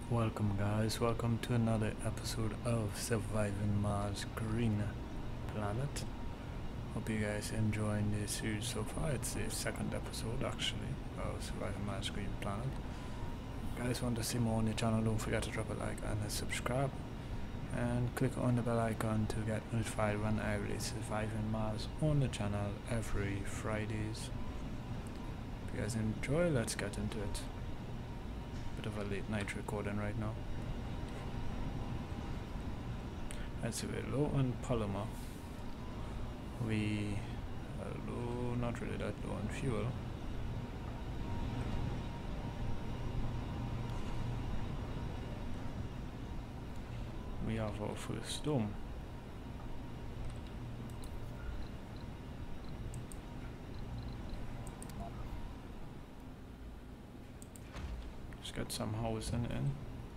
Welcome guys, welcome to another episode of Surviving Mars Green Planet. Hope you guys enjoying this series so far. It's the second episode actually of Surviving Mars Green Planet. Guys, want to see more on the channel, don't forget to drop a like and a subscribe. And click on the bell icon to get notified when I release Surviving Mars on the channel every Fridays. If you guys enjoy, let's get into it. Bit of a late night recording right now. Let's see, we're low on polymer. We are low, not really that low on fuel. We have our first dome. Let's get some housing in.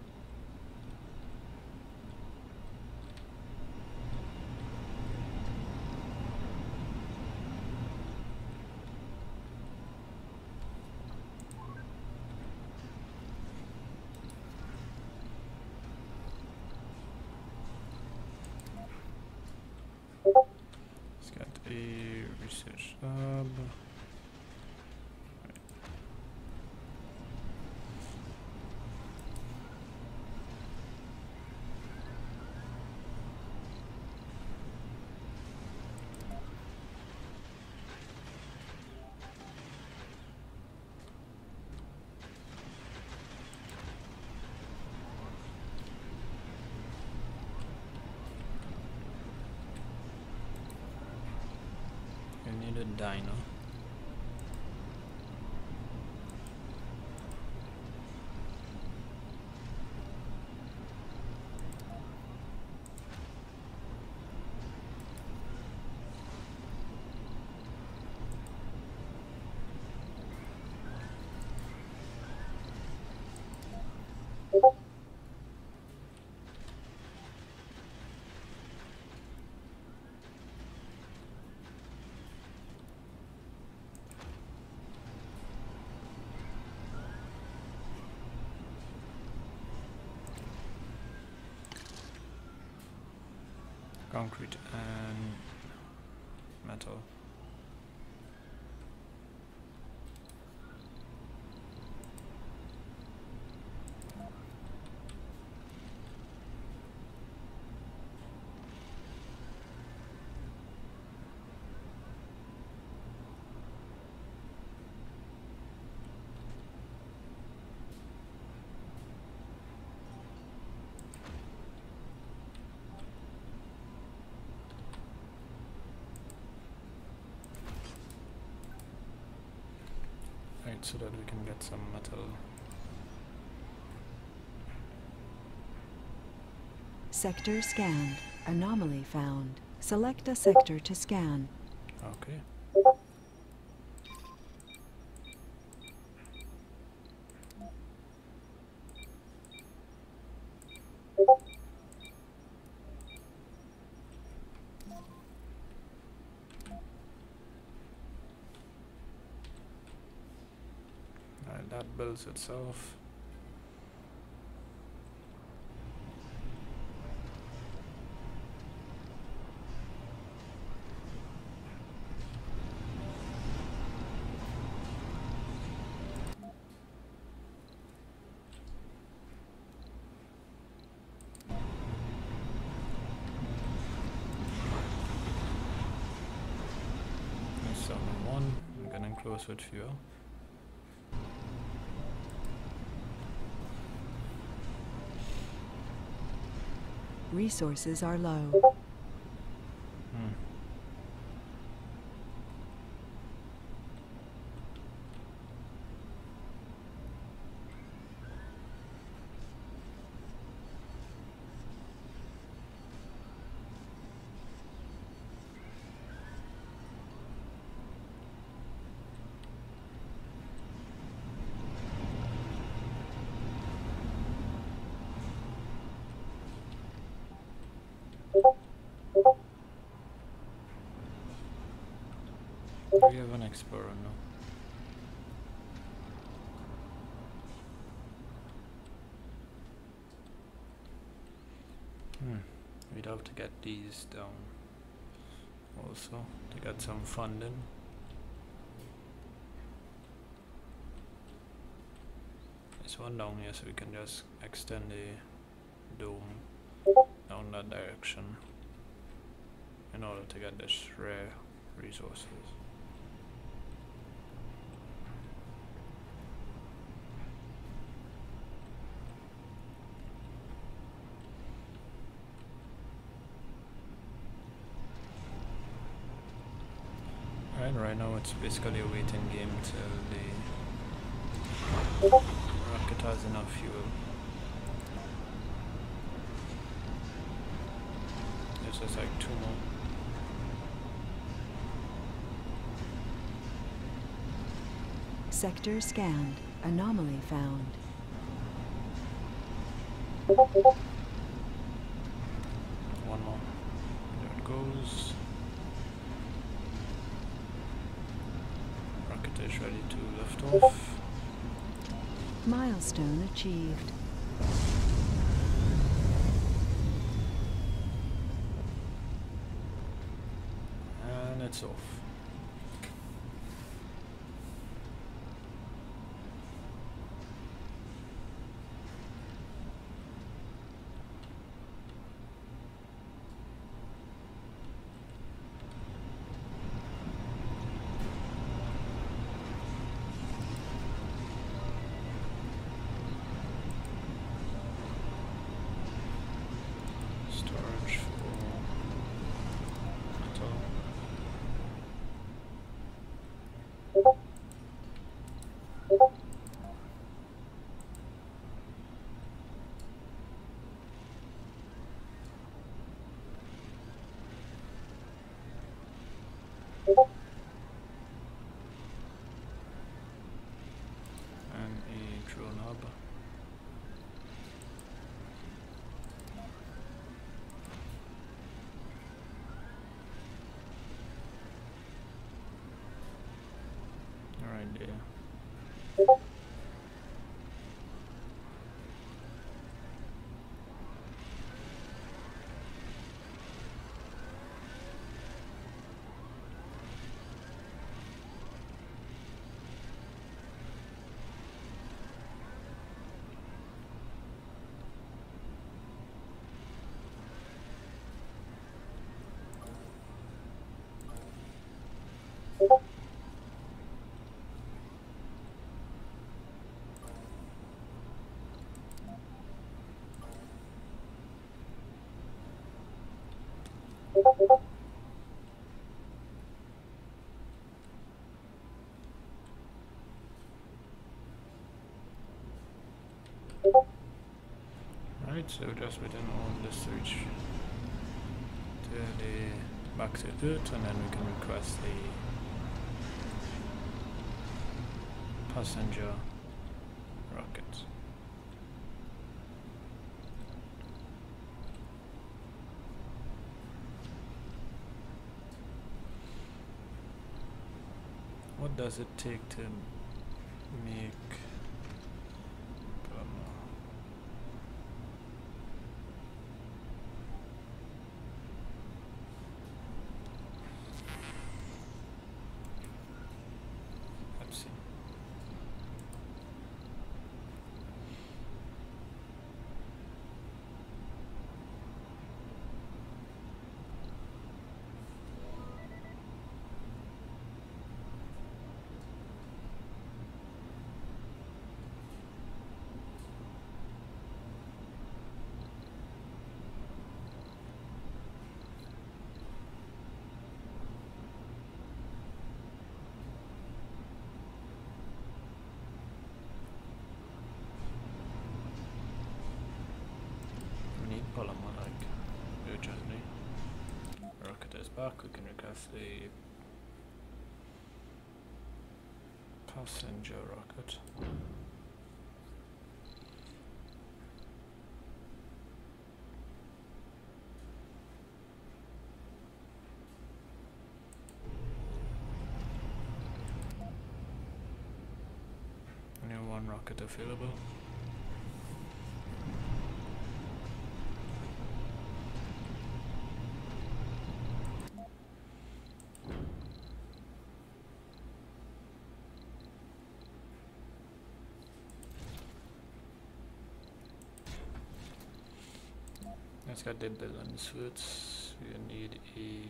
Let's get a research lab. We need a dino. Concrete and metal. Right, so that we can get some metal. Sector scanned. Anomaly found. Select a sector to scan. Okay. Alright, that builds itself. One, I'm getting close with fuel. Resources are low. We have an explorer now. We'd have to get these down also to get some funding. This one down here so we can just extend the dome down that direction in order to get this rare resources. And right now it's basically a waiting game till the rocket has enough fuel. There's just like 2 more. Sector scanned. Anomaly found. One more. There it goes. Rocket is ready to lift off. Milestone achieved. And it's off. Storage for metal. And a drone hub. Right there. Right, so just within all this reach to the back to Earth, and then we can request the passenger rocket. What does it take to make let's see. Polymer like urgently. Rocket is back, we can request the passenger rocket. Only one rocket available. Let's get the balance words. We need a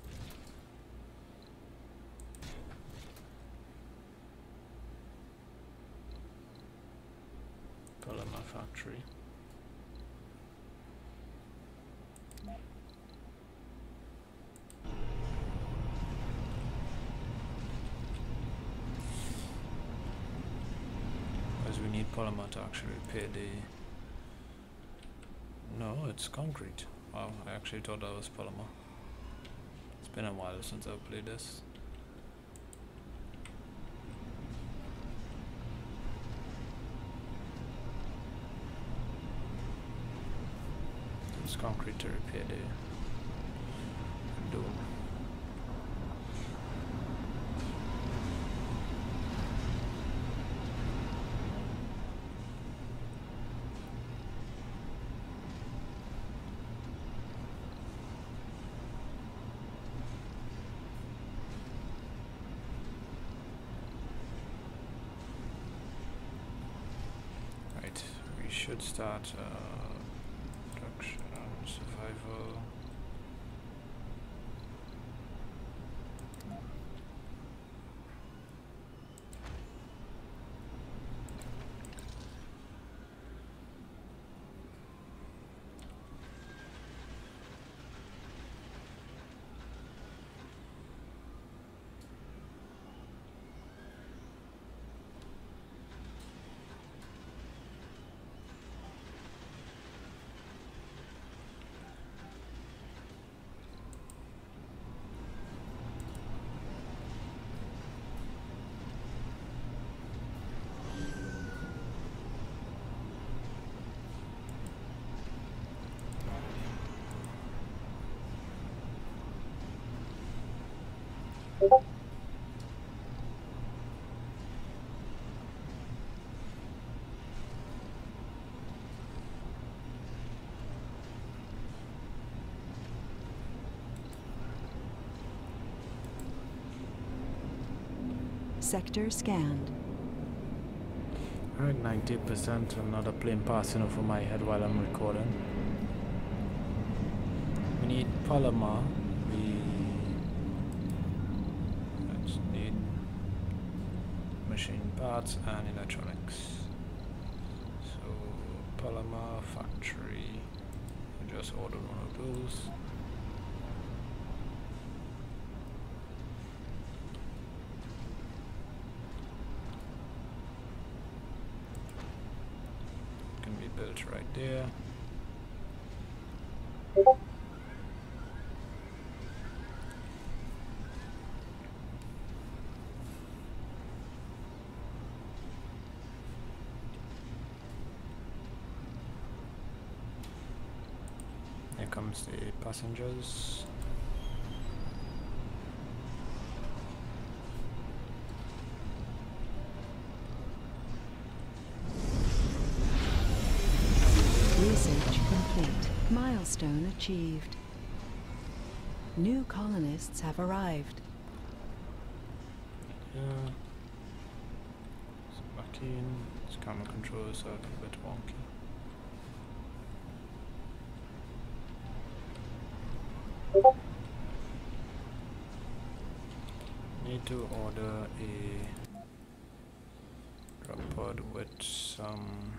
polymer factory. Because we need polymer to actually repair the... No, it's concrete. Wow, I actually thought that was polymer. It's been a while since I've played this. It's concrete to repair the dome. Right, we should start production, survival. Sector scanned. Alright, 90%. Another plane passing over my head while I'm recording. We need polymer. We need machine parts and electronics. So polymer factory. I just ordered one of those. Can be built right there. Here comes the passengers. Research complete. Milestone achieved. New colonists have arrived. Yeah. So back in. Its camera controls are a bit wonky. Need to order a drop pod with some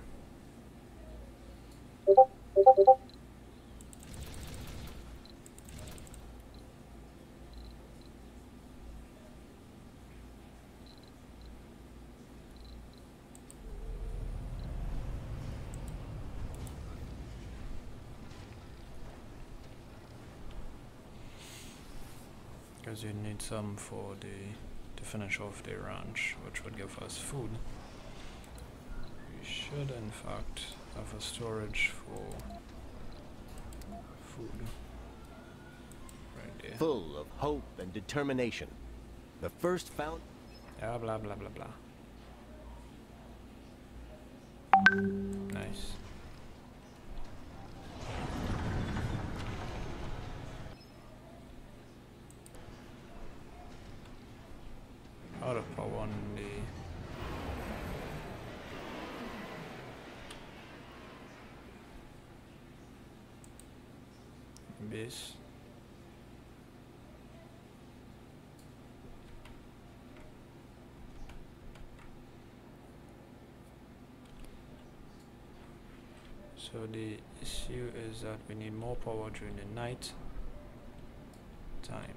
because you need some for to finish off the ranch, which would give us food. We should in fact have a storage for food right there. Full of hope and determination. The first found... Yeah, blah blah blah blah. Nice. Out of power on the base. So the issue is that we need more power during the night time.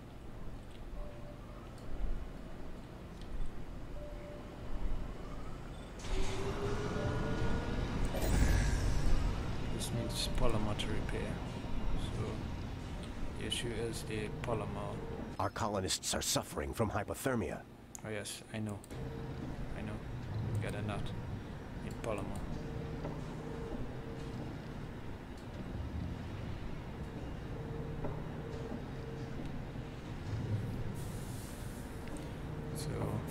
This needs polymer to repair. So the issue is the polymer. Our colonists are suffering from hypothermia. Oh yes, I know. Get a nut in polymer. So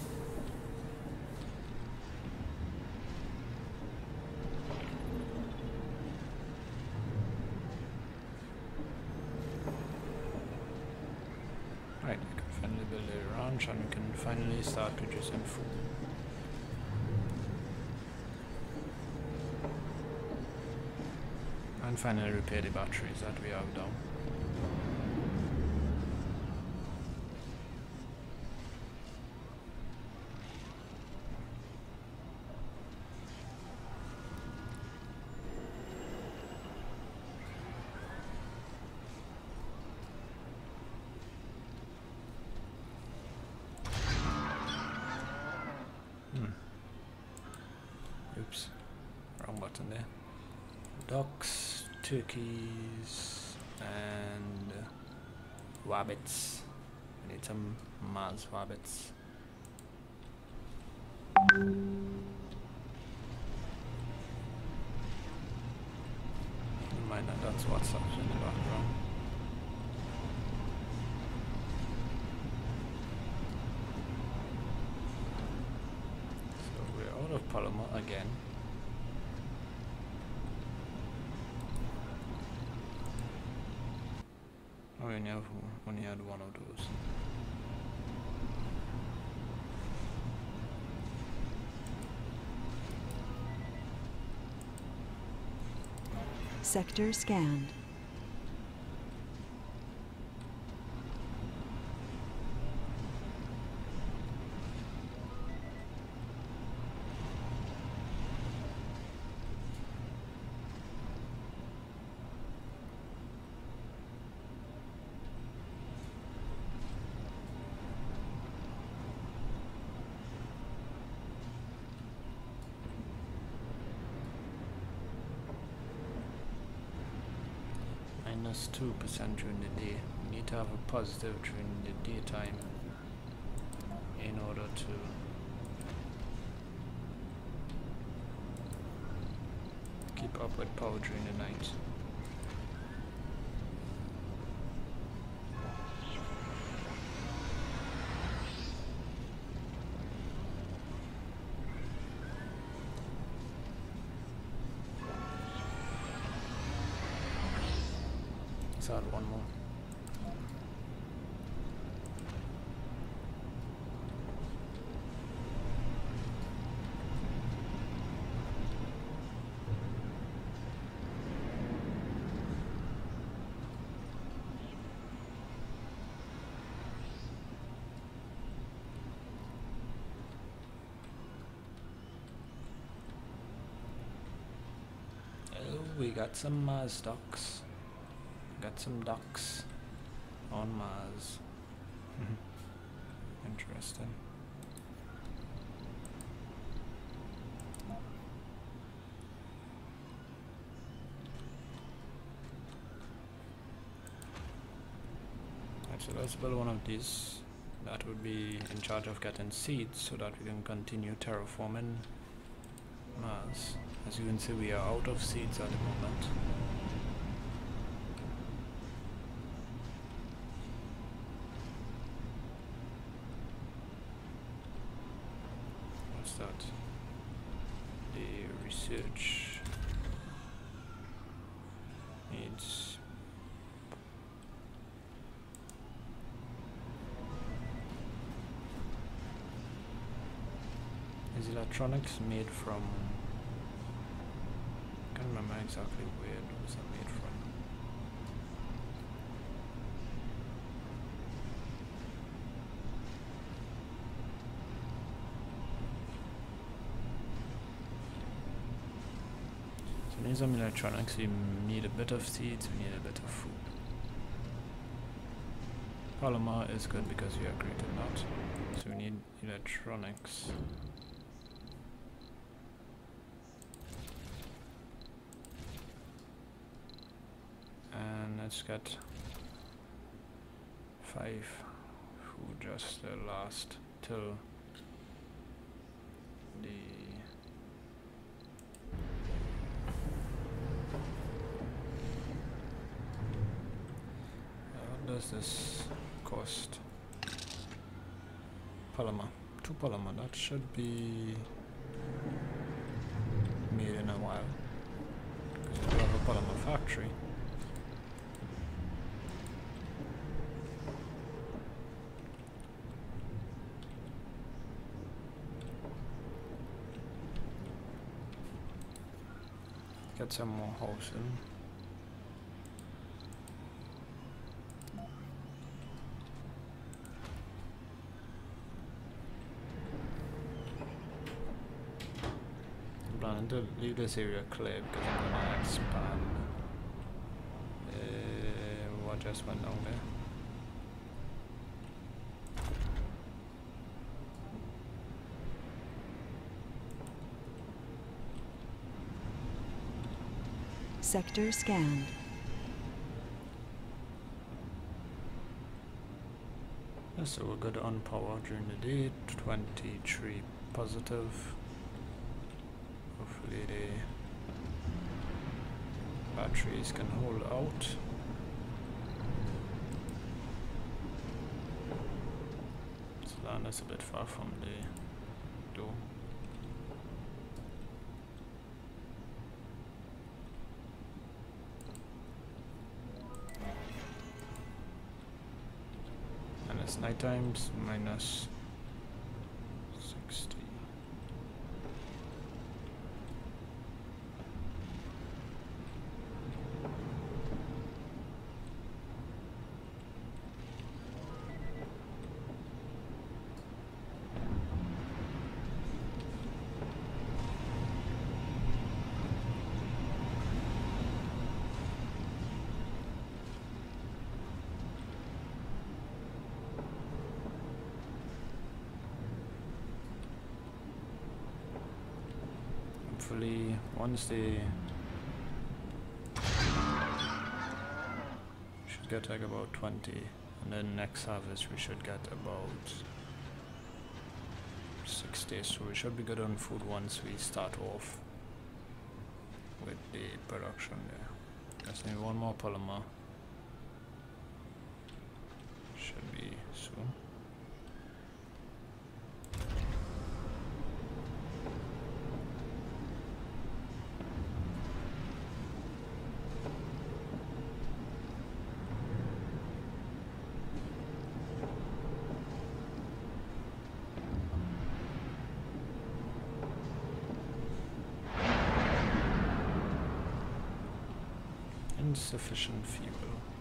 right, we can finally build a ranch and we can finally start producing food. And finally repair the batteries that we have down. Oops, wrong button there. Ducks, turkeys, and rabbits. We need some Mars rabbits. Mind that that's what's up in the background. So we're out of polymer again. We only had one of those. Sector scanned. -2% during the day. We need to have a positive during the daytime in order to keep up with power during the night. Add one more. Oh, we got some Mars ducks. Got some ducks on Mars. Interesting. Actually, let's build one of these. That would be in charge of getting seeds so that we can continue terraforming Mars. As you can see, we are out of seeds at the moment. That the research needs is electronics made from, I can't remember exactly where it was made from. We need some electronics, we need a bit of seeds, we need a bit of food. Polymer is good because we are creating that. So we need electronics. And let's get 5 food just last till the what does this cost? Polymer. 2 polymer, that should be made in a while. Because we have a polymer factory. Get some more housing. I'm planning to leave this area clear because I'm gonna expand. What just went down there? Sector scanned. So we're good on power during the day, 23 positive. Hopefully the batteries can hold out. This land is a bit far from the door. It's night times minus 60. Hopefully, once they should get like about 20, and then next harvest we should get about 60. So we should be good on food once we start off with the production there. Just need one more polymer. Should be soon. Insufficient fuel.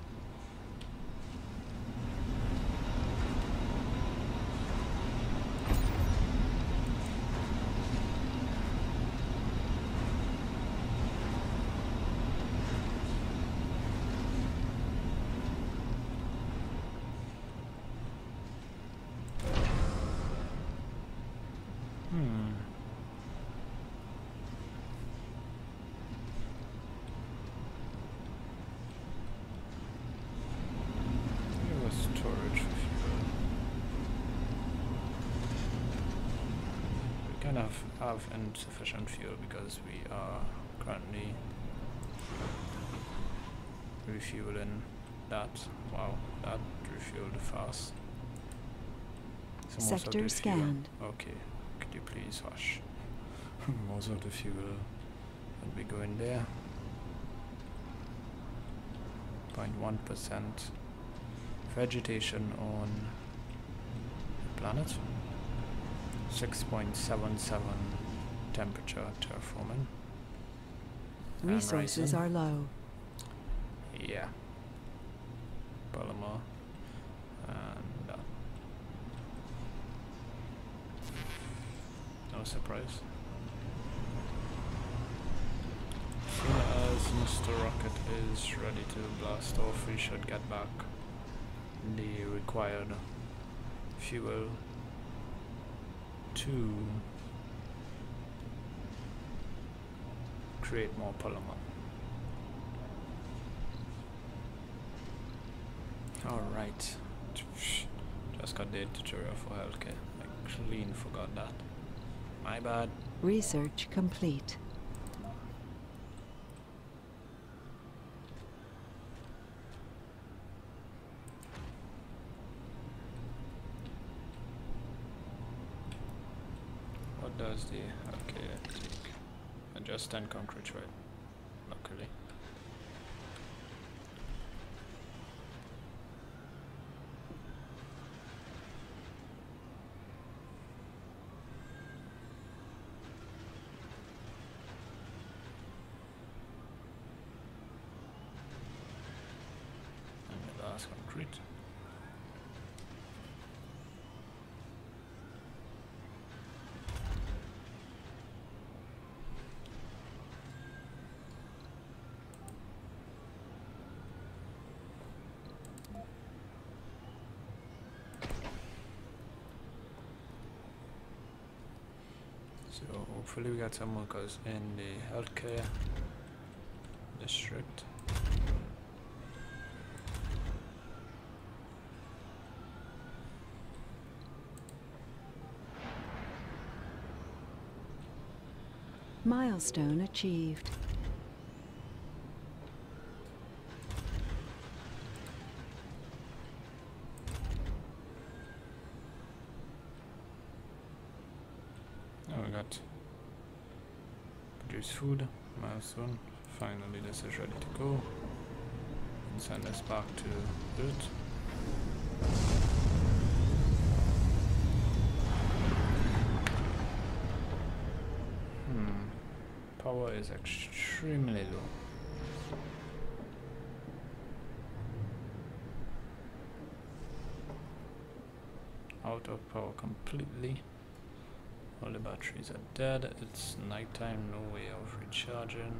Have insufficient fuel because we are currently refueling that. Wow, that refueled fast. So Sector scanned. Okay, could you please hush? Most of the fuel will be going there. 0.1% vegetation on the planet. 6.77 temperature terraforming. Resources are low. Yeah. Polymer and no surprise. rocket is ready to blast off, we should get back the required fuel to create more polymer. Alright, just got the tutorial for healthcare. I clean forgot that. My bad. Research complete. What does the healthcare take? Just 10 concrete, right? Luckily. Concrete. So hopefully we got some workers in the healthcare district. Milestone achieved. Now we got produce food, milestone. Finally this is ready to go. And send us back to Earth. Power is extremely low. Out of power completely. All the batteries are dead. It's nighttime, no way of recharging.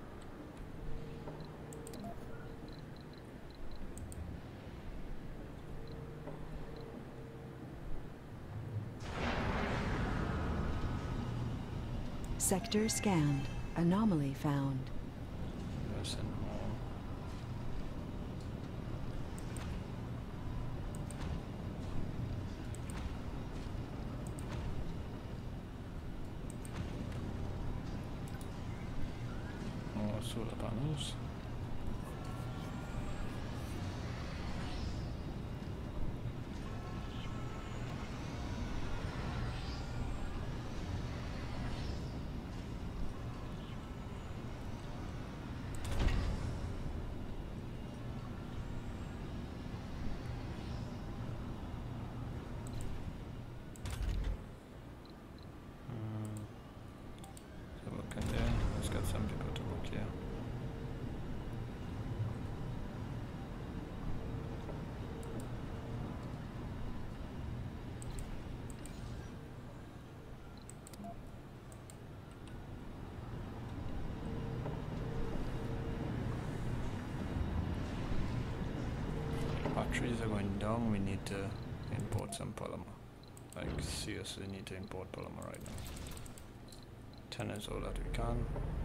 Sector scanned. Anomaly found. Listen more. More solar panels. Some people to work here. Batteries are going down, we need to import some polymer. Like seriously need to import polymer right now. 10 is all that we can.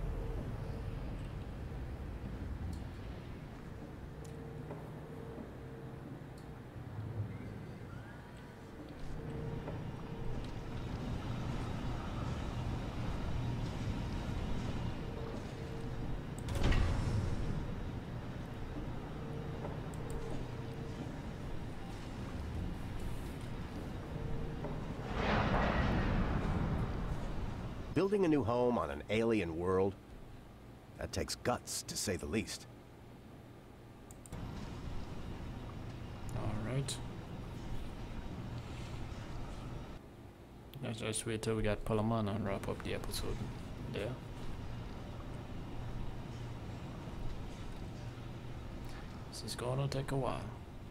Building a new home on an alien world, that takes guts, to say the least. Alright. Let's just wait till we get Palomano and wrap up the episode there. This is gonna take a while.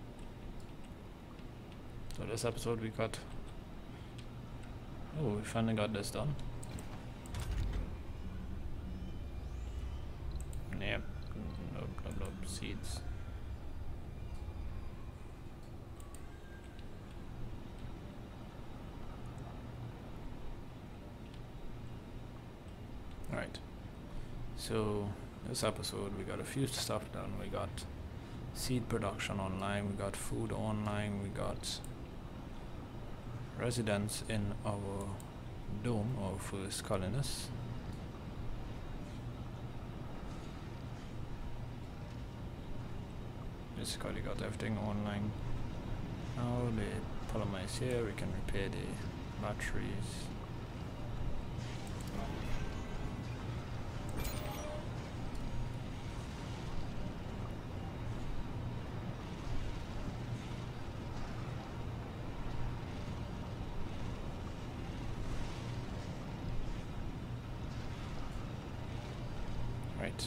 So this episode we got... Oh, we finally got this done. Yep, seeds. Right. So this episode we got a few stuff done. We got seed production online, we got food online, we got residents in our dome, our first colonists. Basically got everything online. Now the polymer is here, we can repair the batteries. Right.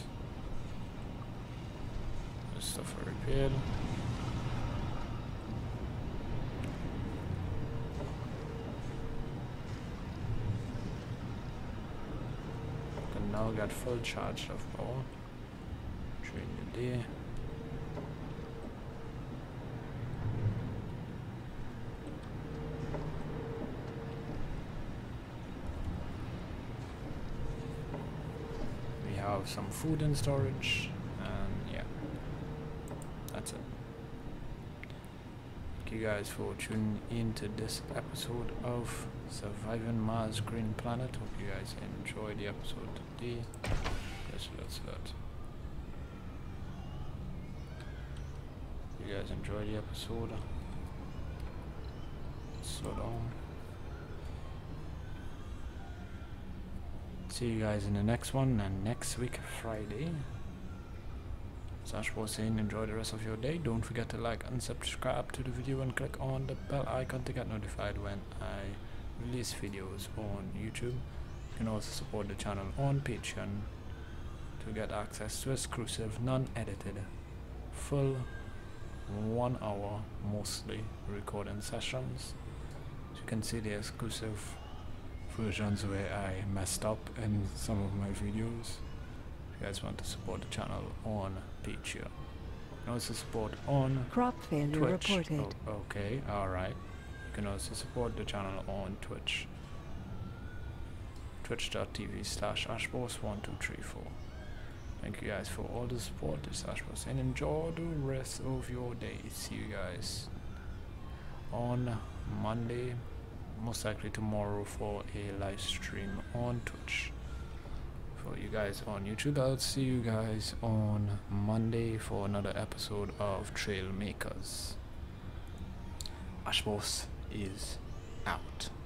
This stuff are repaired. Can now get full charge of power. Train the day. Have some food in storage, and yeah, that's it. Thank you guys for tuning into this episode of Surviving Mars Green Planet. Hope you guys enjoyed the episode today. Yes, that's that. You guys enjoyed the episode. So long. See you guys in the next one, and next week Friday. As Ash was saying, enjoy the rest of your day. Don't forget to like and subscribe to the video and click on the bell icon to get notified when I release videos on YouTube. You can also support the channel on Patreon to get access to exclusive, non-edited, full 1 hour mostly recording sessions. As you can see, the exclusive versions where I messed up in some of my videos. If you guys want to support the channel on Patreon, you can also support on Crop failure Twitch. reported. Oh, okay, alright. You can also support the channel on Twitch. Twitch.tv/ashboss1234. Thank you guys for all the support. This is Ashboss, and enjoy the rest of your day. See you guys on Monday. Most likely tomorrow for a live stream on Twitch. For you guys on YouTube, I'll see you guys on Monday for another episode of Trail Makers. Ashboss is out.